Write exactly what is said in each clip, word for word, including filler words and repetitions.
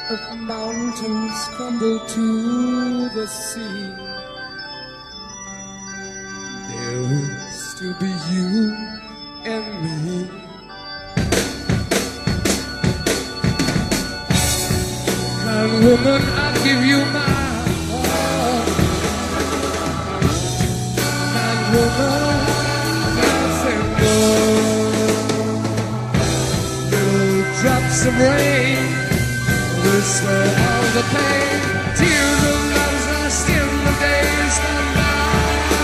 If mountains crumble to the sea, there will still be you and me. Kind woman, I'll give you my heart. Kind woman, I'll say no. Little drops of rain whisper all the pain. Tears of love's lost in the days gone by.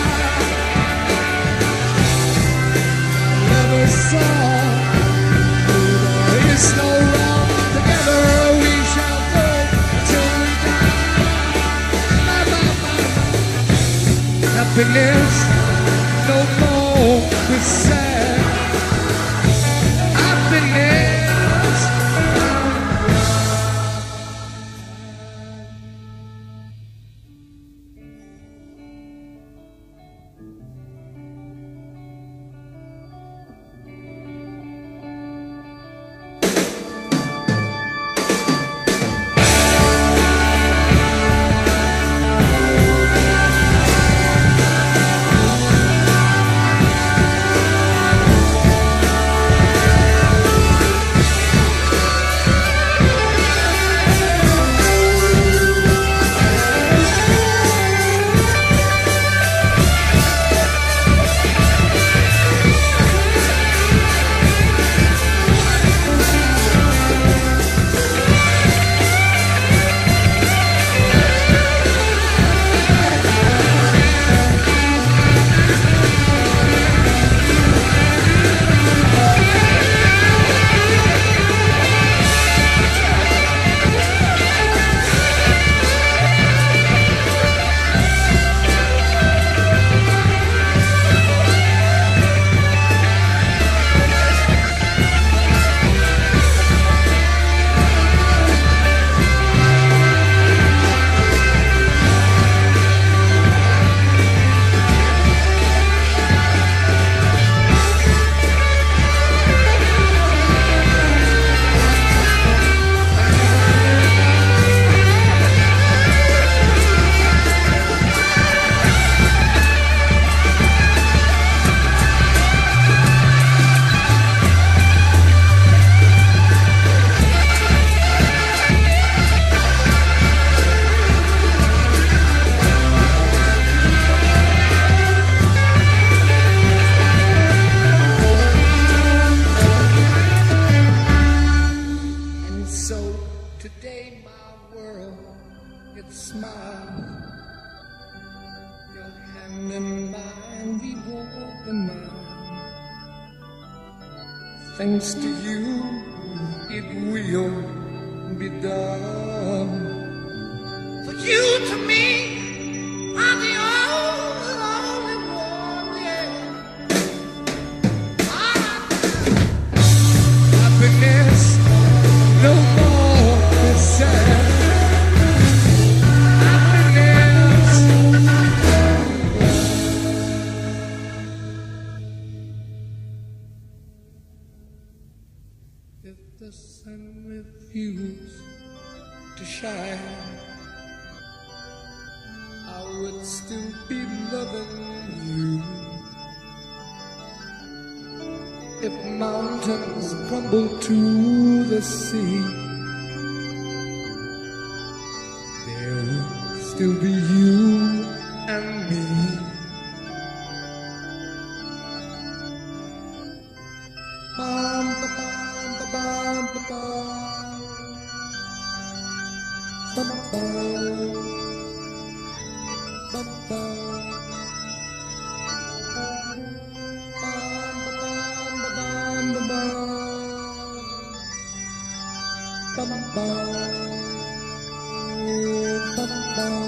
Never saw there is no wrong. Together we shall go till we die. Bye, bye, bye, bye. Happiness no more be sad. Happiness. Thanks to you, it will be done. For you to me are the only, only one, yeah. Happiness, no more is sad. If the sun refused to shine, I would still be loving you. If mountains crumble to the sea, there will still be you and me. Bum, ba, bum, ba, bum, ba, bum. Bum, bum. Bum, bum. Bum, ba, bum, ba, bum, ba, bum. Bum, bum. Bum, bum.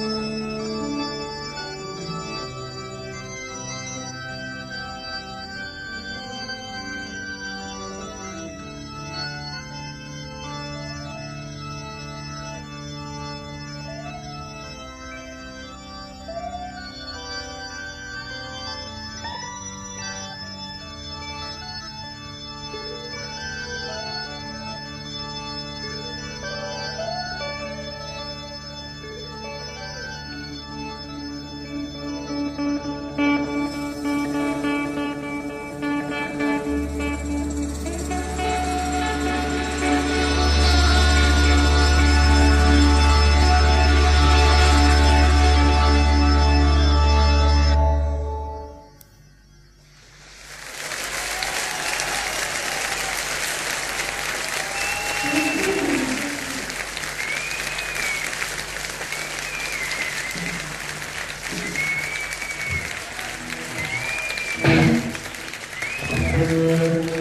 Thank you.